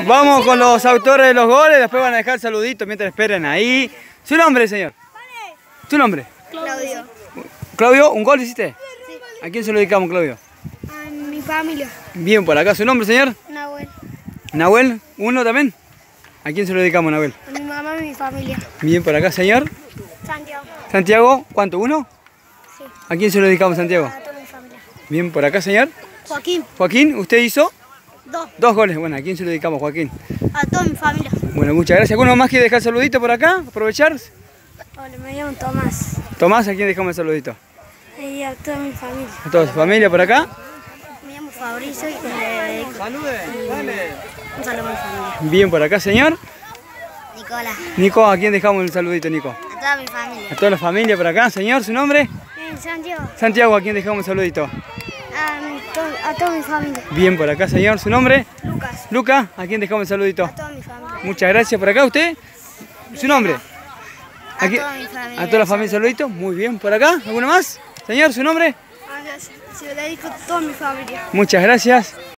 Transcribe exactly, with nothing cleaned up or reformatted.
Vamos con los autores de los goles, después van a dejar saluditos mientras esperen ahí. ¿Su nombre, señor? ¿Tu nombre? Claudio. Claudio, ¿un gol hiciste? Sí. ¿A quién se lo dedicamos, Claudio? A mi familia. Bien, por acá. ¿Su nombre, señor? Nahuel. ¿Nahuel? ¿Uno también? ¿A quién se lo dedicamos, Nahuel? A mi mamá y mi familia. Bien, por acá, señor. Santiago. Santiago, ¿cuánto? ¿Uno? Sí. ¿A quién se lo dedicamos, Santiago? A toda mi familia. Bien, por acá, señor. Joaquín. Joaquín, ¿usted hizo? Dos. Dos goles. Bueno, ¿a quién se lo dedicamos, Joaquín? A toda mi familia. Bueno, muchas gracias. ¿Alguno más quiere dejar saludito por acá? ¿Aprovechar? Hola, me llamo Tomás. Tomás, ¿a quién dejamos el saludito? Y a toda mi familia. ¿A toda su familia por acá? Me llamo Fabricio y le dedico Salude, dale. un saludo a mi familia. Bien, por acá, señor. Nicolás. Nico, ¿a quién dejamos el saludito, Nico? A toda mi familia. A toda la familia por acá, señor. ¿Su nombre? Santiago. Santiago, ¿a quién dejamos el saludito? A, mi- to- a toda mi familia. Bien, por acá, señor. ¿Su nombre? Lucas. Luca, ¿a quién dejamos el saludito? A toda mi familia. Muchas gracias. ¿Por acá usted? ¿Su nombre? A Aquí- toda mi familia. ¿A toda la familia saludito? Muy bien. ¿Por acá? ¿Alguno más? Señor, ¿su nombre? Se lo dedico a toda mi familia. Muchas gracias.